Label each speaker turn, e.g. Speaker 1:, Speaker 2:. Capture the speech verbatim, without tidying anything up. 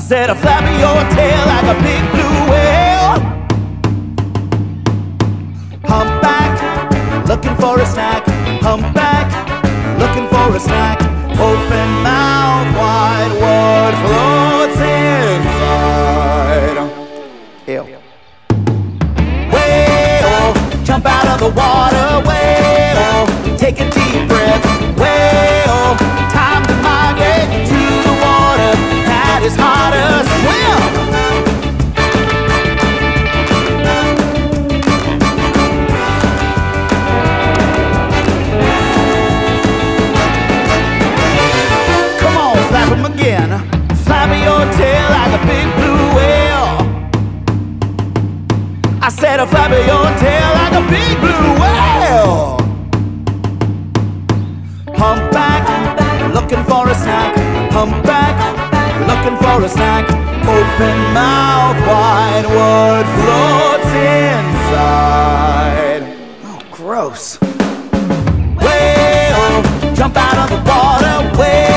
Speaker 1: said, flapping your tail like a big blue whale. Humpback, looking for a snack. Humpback, looking for a snack. Open mouth wide, what floats inside? Ew. Whale, jump out of the water. Whale, take a deep breath. Whale, time to migrate to the water that is hard to swim. Come on, flap him again. Flap your tail like a big blue whale. I said, flap your tail like a big blue whale. Humpback, looking for a snack. Humpback, looking for a snack. Open mouth wide, what floats inside? Oh, gross. Whale, jump out of the water. Whale,